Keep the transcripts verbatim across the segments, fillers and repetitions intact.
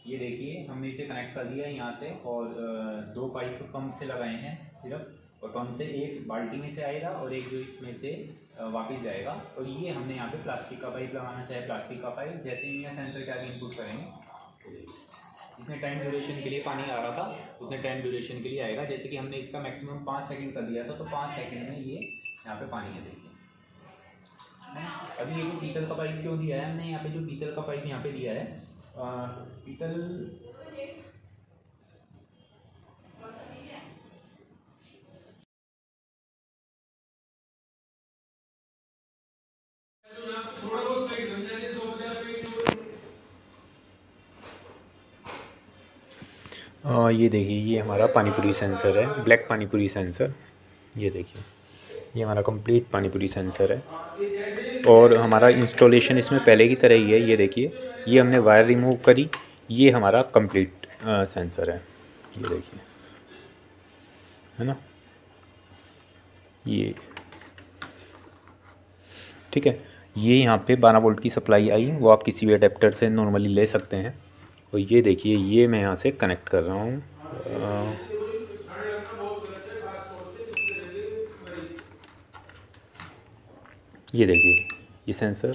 ये देखिए हमने इसे कनेक्ट कर दिया है यहाँ से, और दो पाइप पंप से लगाए हैं सिर्फ, और पंप से एक बाल्टी में से आएगा और एक जो इसमें से वापस जाएगा। और ये हमने यहाँ पे प्लास्टिक का पाइप लगाना चाहे प्लास्टिक का पाइप, जैसे ही यहाँ सेंसर के आगे इनपुट करेंगे तो जितने टाइम ड्यूरेशन के लिए पानी आ रहा था उतने टाइम ड्यूरेशन के लिए आएगा। जैसे कि हमने इसका मैक्सिमम पाँच सेकंड कर दिया था, तो पाँच सेकंड में ये यहाँ पे पानी है देखिए। अभी ये जो पीतल का पाइप क्यों दिया है हमने यहाँ पे, जो पीतल का पाइप यहाँ पे दिया है, पीतल आ, ये देखिए ये हमारा पानीपुरी सेंसर है, ब्लैक पानीपुरी सेंसर। ये देखिए ये हमारा कंप्लीट पानीपुरी सेंसर है, और हमारा इंस्टॉलेशन इसमें पहले की तरह ही है। ये देखिए ये हमने वायर रिमूव करी, ये हमारा कंप्लीट सेंसर है। ये देखिए है ना, ये ठीक है। ये यहाँ पे बारह वोल्ट की सप्लाई आई, वो आप किसी भी अडेप्टर से नॉर्मली ले सकते हैं। और ये देखिए ये मैं यहाँ से कनेक्ट कर रहा हूँ। ये देखिए ये सेंसर,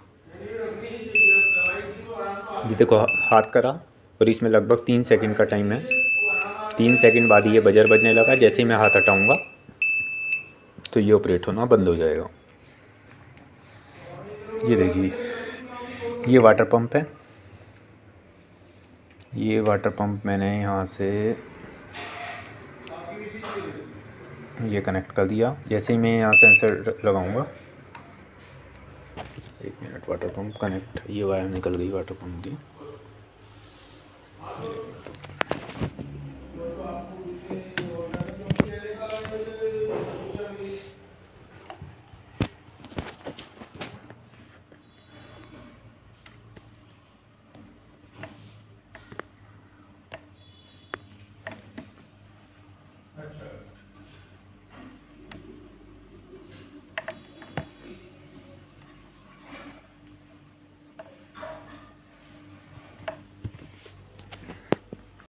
ये देखो हाथ करा, और इसमें लगभग तीन सेकंड का टाइम है। तीन सेकंड बाद ये बजर बजने लगा, जैसे ही मैं हाथ हटाऊँगा तो ये ऑपरेट होना बंद हो जाएगा। ये देखिए ये वाटर पंप है, ये वाटर पंप मैंने यहाँ से ये कनेक्ट कर दिया। जैसे ही मैं यहाँ सेंसर लगाऊंगा, एक मिनट, वाटर पंप कनेक्ट, ये वायर निकल गई वाटर पंप की।